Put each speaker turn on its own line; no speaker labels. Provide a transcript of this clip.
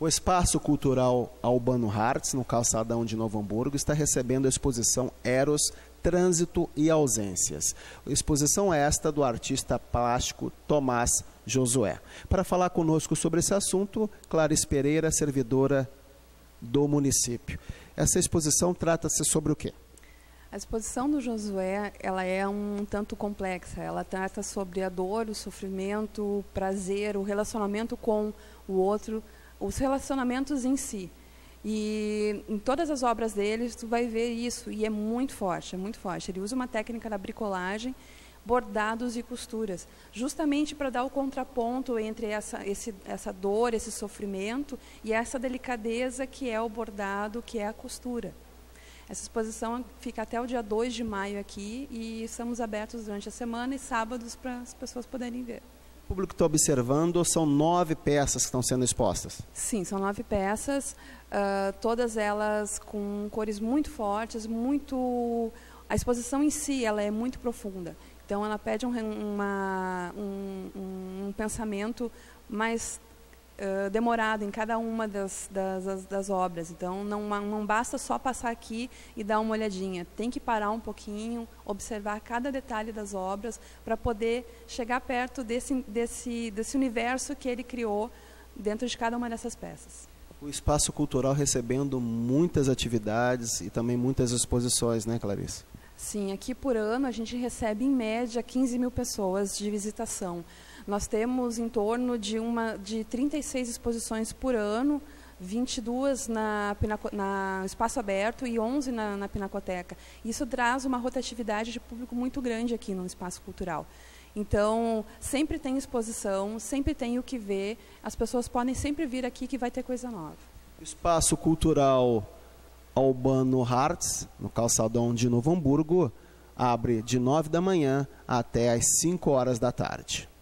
O Espaço Cultural Albano Hartz, no calçadão de Novo Hamburgo, está recebendo a exposição Eros, Trânsito e Ausências. A exposição esta do artista plástico Tomás Josué. Para falar conosco sobre esse assunto, Clarice Pereira, servidora do município. Essa exposição trata-se sobre o quê?
A exposição do Josué, ela é um tanto complexa. Ela trata sobre a dor, o sofrimento, o prazer, o relacionamento com o outro, os relacionamentos em si. E em todas as obras dele, tu vai ver isso, e é muito forte, é muito forte. Ele usa uma técnica da bricolagem, bordados e costuras, justamente para dar o contraponto entre essa dor, esse sofrimento, e essa delicadeza que é o bordado, que é a costura. Essa exposição fica até o dia 2 de maio aqui, e estamos abertos durante a semana e sábados para as pessoas poderem ver.
O público que está observando, são 9 peças que estão sendo expostas.
Sim, são 9 peças, todas elas com cores muito fortes, a exposição em si ela é muito profunda. Então ela pede um pensamento mais demorado em cada uma das obras. Então não basta só passar aqui e dar uma olhadinha, tem que parar um pouquinho, observar cada detalhe das obras para poder chegar perto desse universo que ele criou dentro de cada uma dessas peças.
O Espaço Cultural recebendo muitas atividades e também muitas exposições, né, Clarice?
Sim, aqui por ano a gente recebe em média 15 mil pessoas de visitação. Nós temos em torno de 36 exposições por ano, 22 na Espaço Aberto e 11 na Pinacoteca. Isso traz uma rotatividade de público muito grande aqui no Espaço Cultural. Então, sempre tem exposição, sempre tem o que ver, as pessoas podem sempre vir aqui que vai ter coisa nova.
Espaço Cultural Albano Hartz, no calçadão de Novo Hamburgo, abre de 9 da manhã até às 5 horas da tarde.